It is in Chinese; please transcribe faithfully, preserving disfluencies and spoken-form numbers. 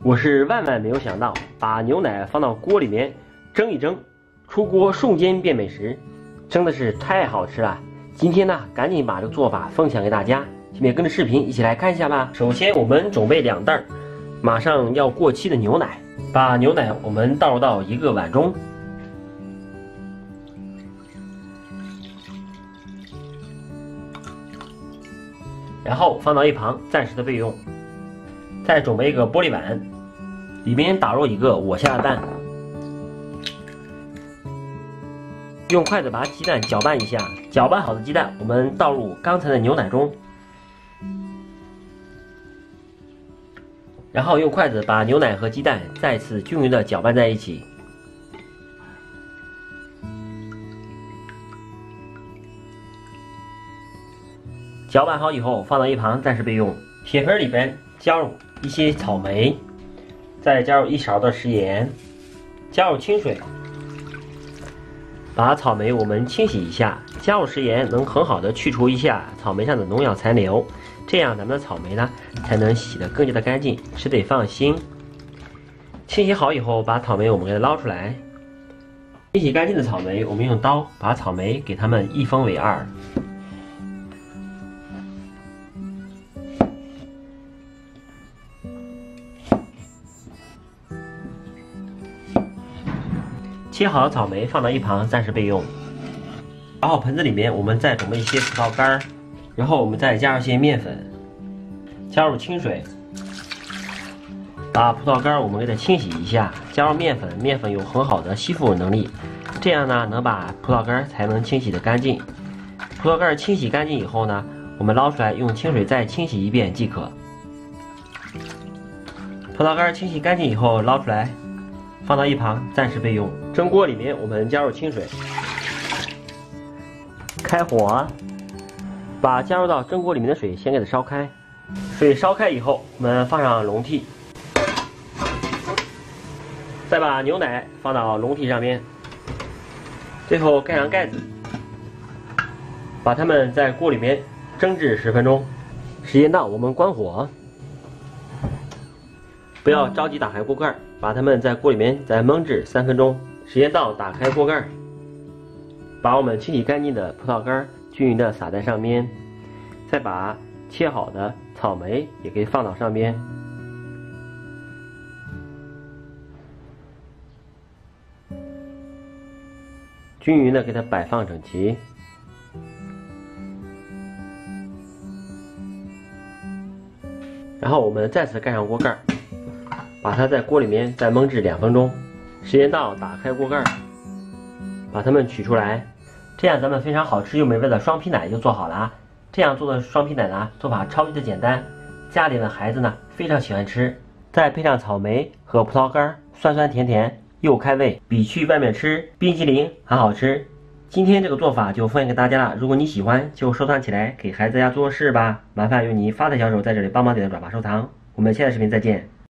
我是万万没有想到，把牛奶放到锅里面蒸一蒸，出锅瞬间变美食，真的是太好吃了。今天呢，赶紧把这个做法分享给大家，下面跟着视频一起来看一下吧。首先我们准备两袋马上要过期的牛奶，把牛奶我们倒入到一个碗中，然后放到一旁暂时的备用。再准备一个玻璃碗，里面打入一个我下的蛋，用筷子把鸡蛋搅拌一下，搅拌好的鸡蛋我们倒入刚才的牛奶中，然后用筷子把牛奶和鸡蛋再次均匀的搅拌在一起。搅拌好以后放到一旁暂时备用。铁盆里边加入一些草莓，再加入一勺的食盐，加入清水，把草莓我们清洗一下，加入食盐能很好的去除一下草莓上的农药残留，这样咱们的草莓呢才能洗得更加的干净，吃得放心。清洗好以后，把草莓我们给它捞出来。清洗干净的草莓，我们用刀把草莓给它们一分为二。切好的草莓放到一旁暂时备用。然后盆子里面我们再准备一些葡萄干，然后我们再加入一些面粉，加入清水，把葡萄干我们给它清洗一下，加入面粉，面粉有很好的吸附能力，这样呢能把葡萄干才能清洗得干净。葡萄干清洗干净以后呢，我们捞出来用清水再清洗一遍即可。葡萄干清洗干净以后捞出来，放到一旁暂时备用。蒸锅里面我们加入清水，开火，把加入到蒸锅里面的水先给它烧开。水烧开以后，我们放上笼屉，再把牛奶放到笼屉上面，最后盖上盖子，把它们在锅里面蒸至十分钟。时间到，我们关火，不要着急打开锅盖，把它们在锅里面再焖至三分钟。时间到，打开锅盖，把我们清洗干净的葡萄干均匀的撒在上面，再把切好的草莓也可以放到上边，均匀的给它摆放整齐。然后我们再次盖上锅盖，把它在锅里面再焖至两分钟。时间到，打开锅盖，把它们取出来，这样咱们非常好吃又美味的双皮奶就做好了。这样做的双皮奶呢，做法超级的简单，家里的孩子呢非常喜欢吃，再配上草莓和葡萄干，酸酸甜甜又开胃，比去外面吃冰淇淋还好吃。今天这个做法就分享给大家了，如果你喜欢就收藏起来给孩子家做事吧。麻烦用你发财小手在这里帮忙点个转发收藏，我们下次视频再见。